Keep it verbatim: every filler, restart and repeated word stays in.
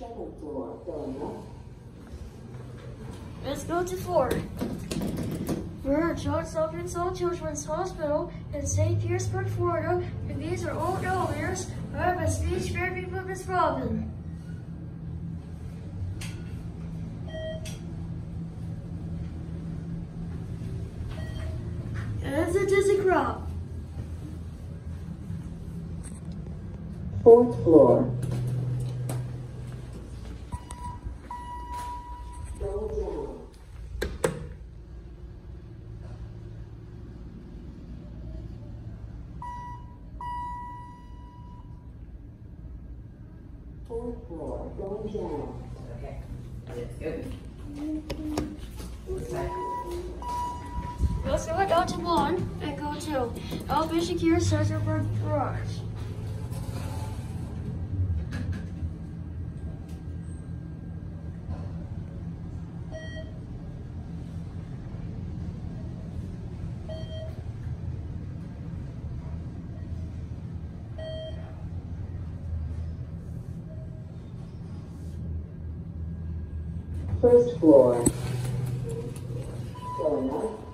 Second floor, going up. Let's go to four. We're at Johns Hopkins Children's Hospital in Saint Petersburg, Florida, and these are all elders. I have a speech therapy for Miss Robin. And the dizzy crop. Fourth floor. Go down. Fourth floor, going down. Okay. Let's go. Let's go down to one and go to Outpatient Care Center for Garage. First floor. Going up.